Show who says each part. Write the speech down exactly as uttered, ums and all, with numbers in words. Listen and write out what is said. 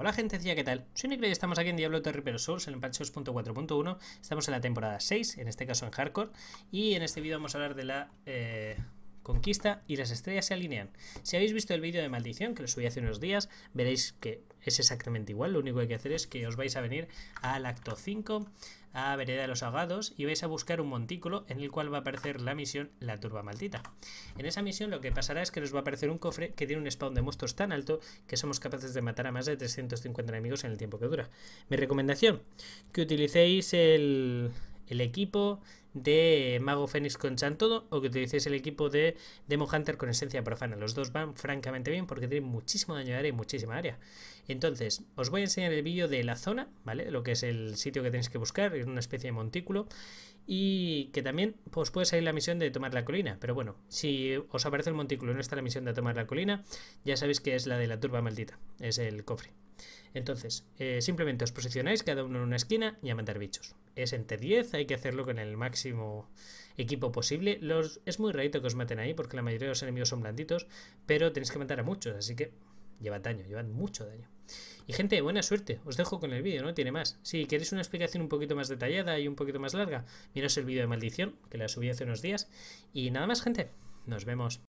Speaker 1: Hola gente, ¿qué tal? Soy Necro y estamos aquí en Diablo Reaper of Souls en el patch dos punto cuatro punto uno. Estamos en la temporada seis, en este caso en Hardcore. Y en este vídeo vamos a hablar de la eh, conquista y las estrellas se alinean. Si habéis visto el vídeo de maldición, que lo subí hace unos días, veréis que es exactamente igual. Lo único que hay que hacer es que os vais a venir al acto cinco, a Vereda de los Ahogados, y vais a buscar un montículo en el cual va a aparecer la misión La Turba Maldita. En esa misión lo que pasará es que nos va a aparecer un cofre que tiene un spawn de monstruos tan alto que somos capaces de matar a más de trescientos cincuenta enemigos en el tiempo que dura. Mi recomendación, que utilicéis el, el equipo de Mago Fénix con Chantodo o que utilicéis el equipo de Demon Hunter con Esencia Profana. Los dos van francamente bien porque tienen muchísimo daño de área y muchísima área. Entonces, os voy a enseñar el vídeo de la zona, ¿vale? Lo que es el sitio que tenéis que buscar, es una especie de montículo. Y que también pues, puede salir la misión de tomar la colina. Pero bueno, si os aparece el montículo y no está la misión de tomar la colina, ya sabéis que es la de la turba maldita. Es el cofre. Entonces, eh, simplemente os posicionáis cada uno en una esquina y a matar bichos. Es entre diez, hay que hacerlo con el máximo equipo posible. Los, es muy rarito que os maten ahí porque la mayoría de los enemigos son blanditos, pero tenéis que matar a muchos, así que llevad daño, llevad mucho daño. Y gente, buena suerte, os dejo con el vídeo, no tiene más. Si queréis una explicación un poquito más detallada y un poquito más larga, miraos el vídeo de maldición, que la subí hace unos días. Y nada más, gente, nos vemos.